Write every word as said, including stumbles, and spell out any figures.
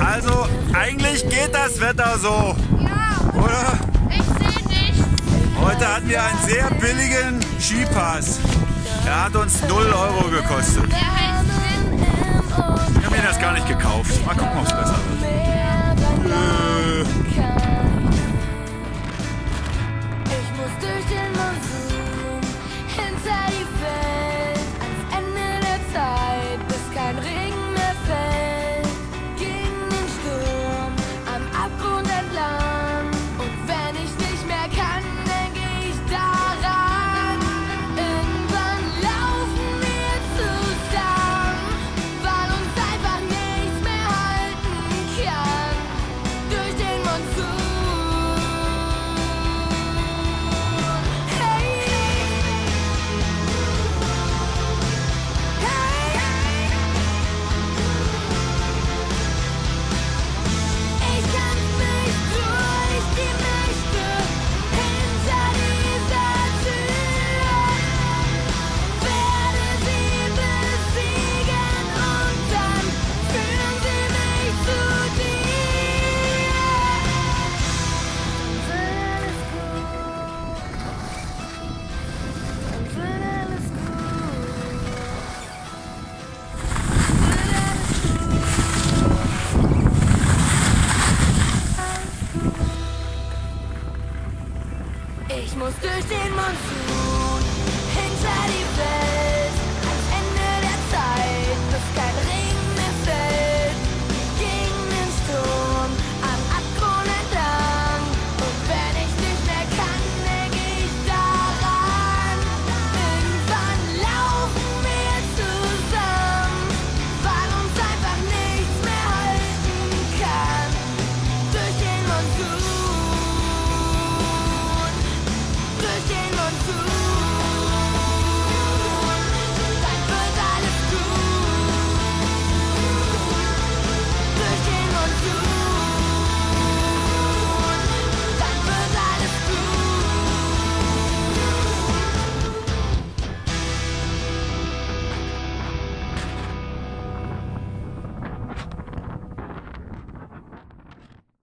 Also, eigentlich geht das Wetter so, Ja, oder? ich sehe nichts. Heute hatten wir einen sehr billigen Skipass. Er hat uns null Euro gekostet. Der heißt Wind. Wir haben ihn erst gar nicht gekauft. Mal gucken, ob es besser